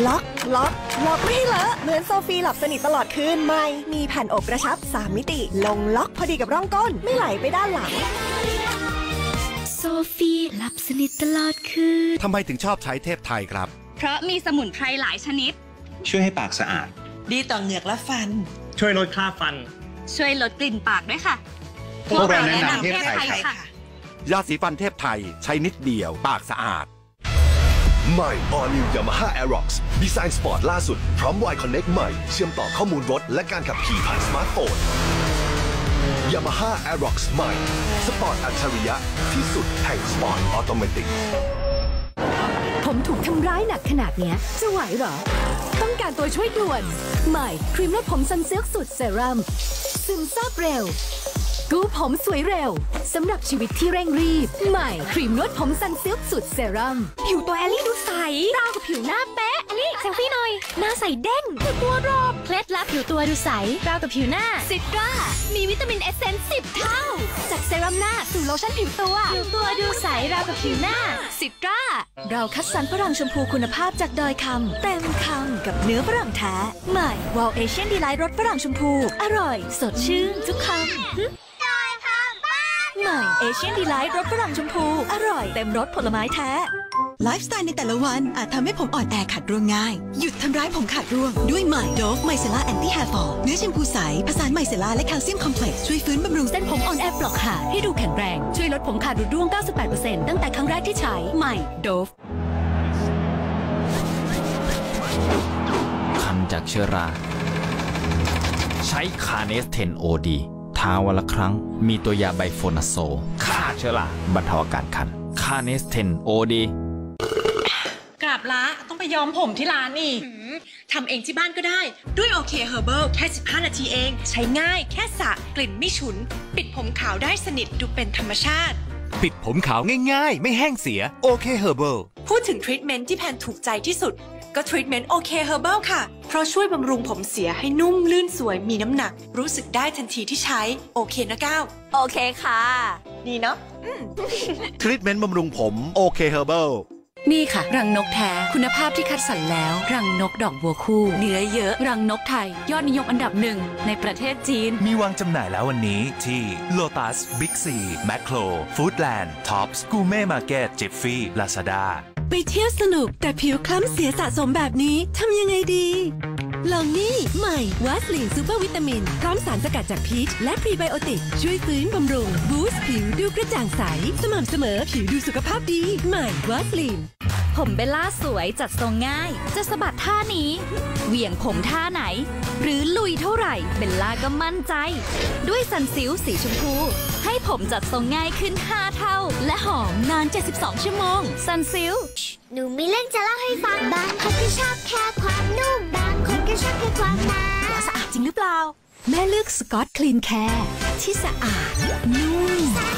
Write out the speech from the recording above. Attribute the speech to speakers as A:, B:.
A: ล็อกไม่ให้เลอะเหมือนโซฟีหลับสนิทตลอดคืนใหม่มีแผ่นอบกระชับ3มิติลงล็อกพอดีกับร่องก้นไม่ไหลไปด้านหลัง
B: โซฟีหลับสนิทตลอดคืน
C: ทำไมถึงชอบใช้เทพไทยครับ
D: เพราะมีสมุนไพรหลายชนิด
E: ช่วยให้ปากสะอาด
F: ดีต่อเหงือกและฟัน
E: ช่วยลดคราบฟัน
D: ช่วยลดกลิ่นปากด้วยค่ะ
E: พวกเราแนะนำเทพไทยค่ะ
C: ยาสีฟันเทพไทยใช้นิดเดียวปากสะอาด
G: ใหม่ All New Yamaha Aerox ดีไซน์สปอร์ตล่าสุดพร้อม Y Connect ใหม่เชื่อมต่อข้อมูลรถและการขับขี่ผ่านสมาร์ทโฟน Yamaha Aerox ใหม่สปอร์ตอัจฉริยะที่สุดแห่งสปอร์ตออโตเมติก
H: ผมถูกทำร้ายหนักขนาดนี้จะไหวหรอต้องการตัวช่วยด่วนใหม่ครีมนวดผมซันซิลค์สูตรเซรั่มซึมซาบเร็วกู้ผมสวยเร็วสำหรับชีวิตที่เร่งรีบใหม่ครีมนวดผมซันซิลค์สูตรเซรั่ม
B: ผิวตัวแอลลี่ดูใสราวกับผิวหน้าเป๊ะแอลลี่เซลฟี่หน่อยหน้าใสเด้งตัวรอบเคล็ดลับผิวตัวดูใสราวกับผิวหน้าซิตรามีวิตามินเอสเซนซ์10 เท่าจากเซรั่มหน้าสู่โลชั่นผิวตัวดูใสราวกับผิวหน้าซิตรา
H: เราคัดสรรฝรั่งชมพูคุณภาพจากดอยคำเต็มคำกับเนื้อฝรั่งแท้ใหม่วอลเอเชียนดีไลท์รสฝรั่งชมพูอร่อยสดชื่นทุกคำใหม่เอเชียนดีไลท์รสฝรั่งชมพูอร่อยเต็มรสผลไม้แท้
I: ไลฟ์สไตล์ในแต่ละวันอาจทำให้ผมอ่อนแอขาดร่วงง่ายหยุดทำร้ายผมขาดร่วงด้วยใหม่โดฟไมเซล่าแอนตี้แฮร์ฟอลเนื้อแชมพูใสผสานไมเซล่าและแคลเซียมคอมเพล็กซ์ช่วยฟื้นบำรุงเส้นผมอ่อนแอปลอกขาดให้ดูแข็งแรงช่วยลดผมขาดร่วง 98% ตั้งแต่ครั้งแรกที่ใช้ใหม่โดฟ
J: คันจากเชื้อราใช้คาเนสเทนโอดีทาวันละครั้งมีตัวยาไบโฟนาโซฆ่าเชื้อราบรรเทาอาการคันคาเนสเทนโอดี
F: กราบละต้องไปย้อมผมที่ร้านอีกทำเองที่บ้านก็ได้ด้วยโอเคเฮอร์เบิลแค่15 นาทีเองใช้ง่ายแค่สระกลิ่นไม่ฉุนปิดผมขาวได้สนิทดูเป็นธรรมชาติ
K: ปิดผมขาวง่ายๆไม่แห้งเสียโอเคเฮอร์เบิล
F: พูดถึงทรีทเมนต์ที่แพนถูกใจที่สุดก็ทรีทเมนต์โอเคเฮอร์เบิลค่ะเพราะช่วยบำรุงผมเสียให้นุ่มลื่นสวยมีน้ำหนักรู้สึกได้ทันทีที่ใช้โอเคนะก้าว
B: โอเคค่ะ
F: ดีเนาะ
C: ทรีทเมนต์บำรุงผมโอเคเฮอร์เบิล
H: นี่ค่ะรังนกแท้คุณภาพที่คัดสรรแล้วรังนกดอกบัวคู่เนื้อเยอะรังนกไทยยอดนิยมอันดับ1ในประเทศจีน
K: มีวางจำหน่ายแล้ววันนี้ที่ Lotus Big C Macro Foodland Tops Gourmet Market Jiffy Lazada
H: ไปเที่ยวสนุกแต่ผิวคล้ำเสียสะสมแบบนี้ทำยังไงดีลองนี่ใหม่วาสลีนซูเปอร์วิตามินพร้อมสารสกัดจากพีชและพรีไบโอติกช่วยฟื้นบำรุงบูสต์ผิวดูกระจ่างใสสม่ำเสมอผิวดูสุขภาพดีใหม่วาสลีน
B: ผมเบลล่าสวยจัดทรงง่ายจะสะบัดท่านี้เหวี่ยงผมท่าไหนหรือลุยเท่าไหร่เบลล่าก็มั่นใจด้วยซันซิลสีชมพูให้ผมจัดทรงง่ายขึ้น5 เท่าและหอมนาน72 ชั่วโมงซันซิล
L: หนูมีเรื่องจะเล่าให้ฟังบางคนก็ชอบแค่ความนุ่มบางคนก็ชอบแค่ความหนา
H: สะอาดจริงหรือเปล่าแม่เลือกสกอตคลีนแคร์ที่สะอาดนุ่ม